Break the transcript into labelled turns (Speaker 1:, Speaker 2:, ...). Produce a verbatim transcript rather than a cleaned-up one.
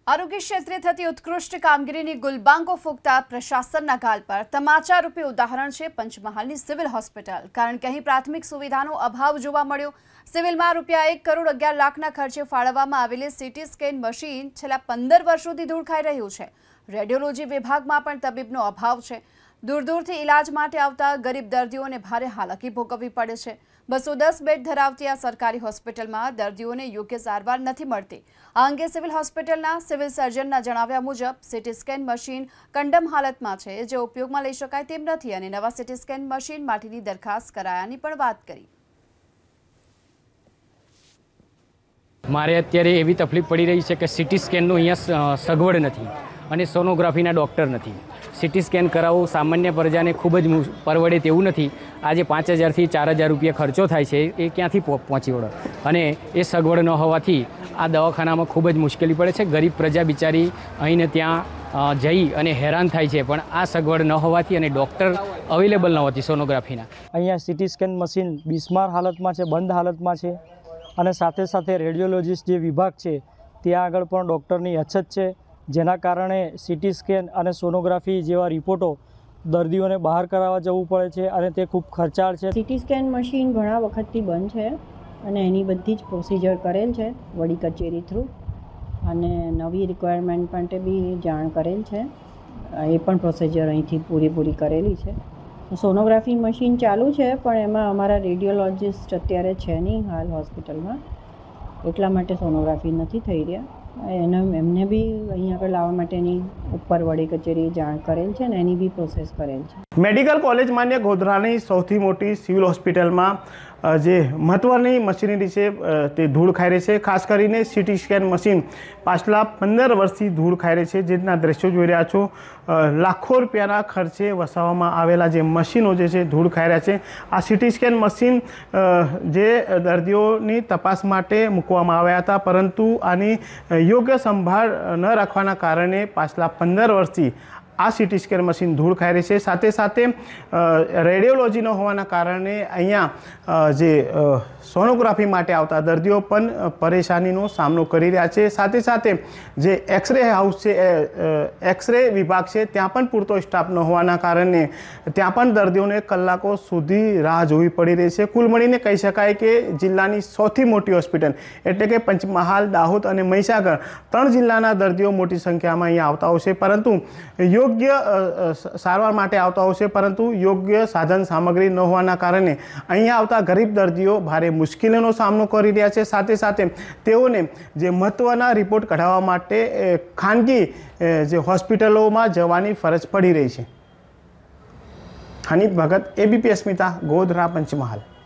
Speaker 1: આરોગ્ય ક્ષેત્રે થતી ઉત્કૃષ્ટ કામગીરીની ગુલબાંગો ફૂંકતા પ્રશાસનના ગાલ પર તમાચા રૂપે ઉદાહરણ છે પંચમહાલની સિવિલ હોસ્પિટલ। કારણ કે અહીં પ્રાથમિક સુવિધાનો અભાવ જોવા મળ્યો। સિવિલમાં રૂપિયા એક કરોડ અગિયાર લાખના ખર્ચે ફાળવવામાં આવેલી સીટી સ્કેન મશીન છેલ્લા પંદર વર્ષોથી ધૂળ ખાઈ રહ્યું છે। રેડિયોલોજી વિભાગમાં પણ તબીબનો અભાવ છે। दूर दूर थी इलाज माटे आवता गरीब दर्दियों ने भारे हालाकी भोगववी पड़े छे। बसो दस बेड धरावती आ सरकारी होस्पिटल में दर्दियों ने योग्य सारवार नहीं मळती। आ अंगे सिविल होस्पिटलना सिविल सर्जनना जणाव्या मुजब सीटी स्केन मशीन कंडम हालत में छे, जे उपयोग में लई शकाय तेम नथी अने नवा सीटी स्केन मशीन माटेनी दरखास्त करायानी पण वात करी।
Speaker 2: मारे अत्यारे एवी तकलीफ पड़ी रही है कि सीटी स्केन अहींया सगवड़ नहीं અને સોનોગ્રાફીના ડૉક્ટર નથી। સીટી સ્કેન કરાવવું સામાન્ય પ્રજાને ખૂબ જ પરવડે તેવું નથી। આજે પાંચ હજારથી ચાર હજાર રૂપિયા ખર્ચો થાય છે, એ ક્યાંથી પહોંચી વળે અને એ સગવડ ન હોવાથી આ દવાખાનામાં ખૂબ જ મુશ્કેલી પડે છે। ગરીબ પ્રજા બિચારી અહીં ને ત્યાં જઈ અને હેરાન થાય છે, પણ આ સગવડ ન હોવાથી અને ડૉક્ટર અવેલેબલ ન હોતી સોનોગ્રાફીના।
Speaker 3: અહીંયા સીટી સ્કેન મશીન બિસ્માર હાલતમાં છે, બંધ હાલતમાં છે અને સાથે સાથે રેડિયોલોજીસ્ટ જે વિભાગ છે ત્યાં આગળ પણ ડૉક્ટરની અછત છે, જેના કારણે સીટી સ્કેન અને સોનોગ્રાફી જેવા રિપોર્ટો દર્દીઓને બહાર કરાવવા જવું પડે છે અને તે ખૂબ ખર્ચાળ છે।
Speaker 4: सीटी स्केन मशीन घणा वखतथी बंध है અને એની બધી જ પ્રોસિજર કરેલ છે વડી કચેરી થ્રુ અને નવી રિક્વાયરમેન્ટ માટે બી જાણ કરેલ છે, એ પણ પ્રોસિજર અહીંથી પૂરી પૂરી કરેલી છે। સોનોગ્રાફી મશીન ચાલુ છે પણ એમાં અમારા રેડિયોલોજિસ્ટ અત્યારે છે નહીં હાલ હોસ્પિટલમાં, એટલા માટે સોનોગ્રાફી નથી થઈ રહ્યા। એના એમને બી અહીં આગળ લાવવા માટેની ઉપર વડી કચેરી જાણ કરેલ છે ને એની બી પ્રોસેસ કરેલ છે।
Speaker 5: મેડિકલ કોલેજ માન્ય ગોધરાની સૌથી મોટી સિવિલ હોસ્પિટલમાં જે મહત્વની મશીનરી છે તે ધૂળ ખાઈ રહી છે। ખાસ કરીને સીટી સ્કેન મશીન પાછલા પંદર વર્ષથી ધૂળ ખાઈ રહી છે। જેના દ્રશ્યો જોઈ રહ્યા છો, લાખો રૂપિયાના ખર્ચે વસાવવામાં આવેલા જે મશીનો જે છે ધૂળ ખાઈ રહ્યા છે। આ સીટી સ્કેન મશીન જે દર્દીઓની તપાસ માટે મૂકવામાં આવ્યા હતા, પરંતુ આની યોગ્ય સંભાળ ન રાખવાના કારણે પાછલા પંદર વર્ષથી આ સીટી સ્કેન મશીન ધૂળ ખાઈ રહી છે। સાથે સાથે રેડિયોલોજી ન હોવાના કારણે અહીંયા જે સોનોગ્રાફી માટે આવતા દર્દીઓ પણ પરેશાનીનો સામનો કરી રહ્યા છે। સાથે સાથે જે એક્સરે હાઉસ છે, એક્સરે વિભાગ છે, ત્યાં પણ પૂરતો સ્ટાફ ન હોવાના કારણે ત્યાં પણ દર્દીઓને કલાકો સુધી રાહ જોવી પડી રહી છે। કુલ મળીને કહી શકાય કે જિલ્લાની સૌથી મોટી હોસ્પિટલ એટલે કે પંચમહાલ, દાહોદ અને મહીસાગર ત્રણ જિલ્લાના દર્દીઓ મોટી સંખ્યામાં અહીંયા આવતા હોય છે, પરંતુ યોગ્ય સારવાર માટે આવતા હોય છે, પરંતુ યોગ્ય સાધન સામગ્રી ન હોવાના કારણે અહીંયા આવતા ગરીબ દર્દીઓ ભારે મુશ્કેલીનો સામનો કરી રહ્યા છે। સાથે સાથે તેઓને જે મહત્ત્વના રિપોર્ટ કઢાવવા માટે ખાનગી જે હોસ્પિટલોમાં જવાની ફરજ પડી રહી છે। હનીફ ભગત, એબીપી અસ્મિતા, ગોધરા, પંચમહાલ।